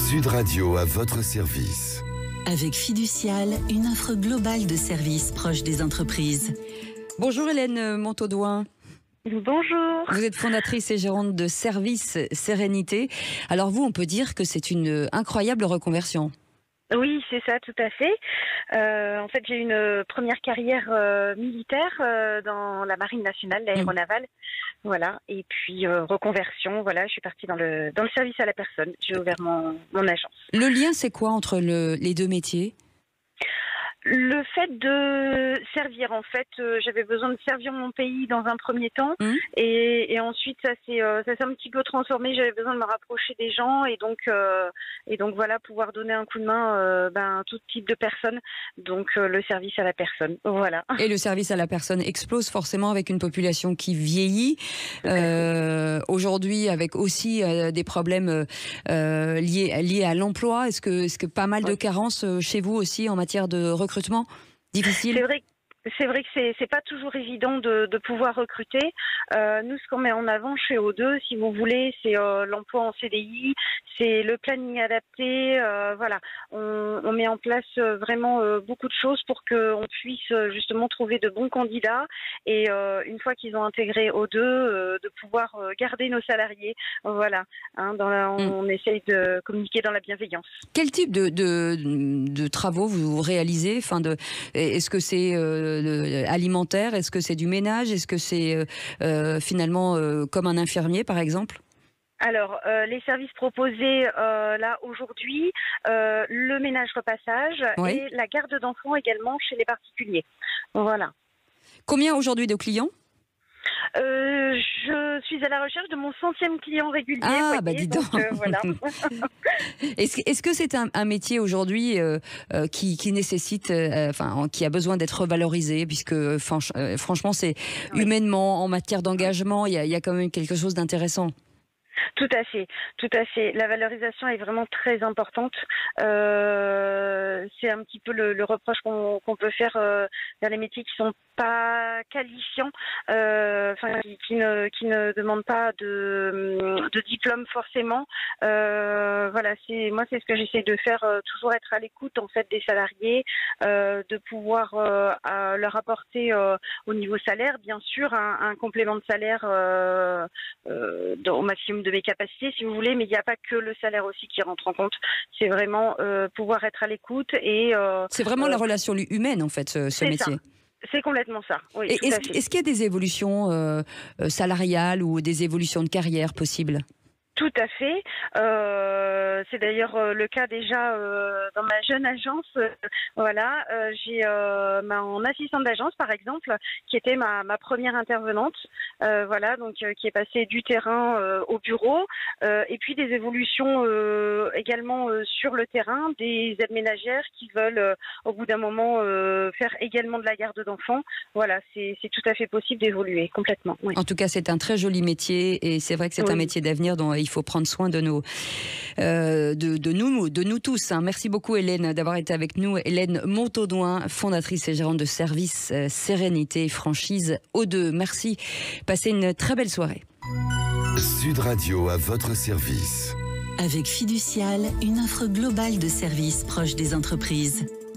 Sud Radio à votre service. Avec Fiducial, une offre globale de services proches des entreprises. Bonjour Hélène Montaudoin. Bonjour. Vous êtes fondatrice et gérante de Service Sérénité. Alors vous, on peut dire que c'est une incroyable reconversion. Oui, c'est ça, tout à fait. En fait, j'ai eu une première carrière militaire dans la Marine nationale, l'aéronavale. Voilà. Et puis reconversion. Voilà, je suis partie dans le service à la personne. J'ai ouvert mon agence. Le lien, c'est quoi entre les deux métiers ? Le fait de servir, en fait, j'avais besoin de servir mon pays dans un premier temps, et ensuite ça s'est un petit peu transformé. J'avais besoin de me rapprocher des gens, et donc voilà, pouvoir donner un coup de main à tout type de personnes. Donc le service à la personne, voilà. Et le service à la personne explose forcément avec une population qui vieillit. Aujourd'hui, avec aussi des problèmes liés à l'emploi. Est-ce que pas mal de carences chez vous aussi en matière de recrutement difficile? C'est vrai que c'est pas toujours évident de pouvoir recruter. Nous, ce qu'on met en avant chez O2, si vous voulez, c'est l'emploi en CDI, c'est le planning adapté. Voilà, on met en place vraiment beaucoup de choses pour qu'on puisse justement trouver de bons candidats et une fois qu'ils ont intégré O2, de pouvoir garder nos salariés. Voilà, on essaye de communiquer dans la bienveillance. Quel type de travaux vous réalisez? Est-ce que c'est alimentaire? Est-ce que c'est du ménage? Est-ce que c'est finalement comme un infirmier par exemple? Alors, les services proposés là aujourd'hui, le ménage repassage et la garde d'enfants également chez les particuliers. Voilà. Combien aujourd'hui de clients? Je suis à la recherche de mon 100e client régulier. Ah, bah dis donc. Voilà. Est-ce que c'est un métier aujourd'hui qui nécessite, qui a besoin d'être revalorisé, puisque franchement, c'est humainement, en matière d'engagement, il y a quand même quelque chose d'intéressant. Tout à fait, tout à fait. La valorisation est vraiment très importante. C'est un petit peu le reproche qu'on peut faire vers les métiers qui sont pas qualifiants, qui ne demandent pas de diplôme forcément. Voilà, c'est ce que j'essaie de faire, toujours être à l'écoute en fait des salariés, de pouvoir leur apporter au niveau salaire, bien sûr, un complément de salaire au maximum de mes capacités, si vous voulez, mais il n'y a pas que le salaire aussi qui rentre en compte. C'est vraiment pouvoir être à l'écoute et... c'est vraiment la relation humaine, en fait, ce métier. Ça. C'est complètement ça, oui. Est-ce qu'il y a des évolutions salariales ou des évolutions de carrière possibles ? Tout à fait. C'est d'ailleurs le cas déjà dans ma jeune agence. Voilà, j'ai mon assistante d'agence, par exemple, qui était ma première intervenante. Voilà, donc qui est passée du terrain au bureau, et puis des évolutions également sur le terrain, des aides ménagères qui veulent au bout d'un moment faire également de la garde d'enfants. Voilà, c'est tout à fait possible d'évoluer complètement. Oui. En tout cas, c'est un très joli métier et c'est vrai que c'est un métier d'avenir dont il faut prendre soin de nous tous. Merci beaucoup Hélène d'avoir été avec nous. Hélène Montaudoin, fondatrice et gérante de Service Sérénité franchise O2. Merci. Passez une très belle soirée. Sud Radio à votre service. Avec Fiducial, une offre globale de services proches des entreprises.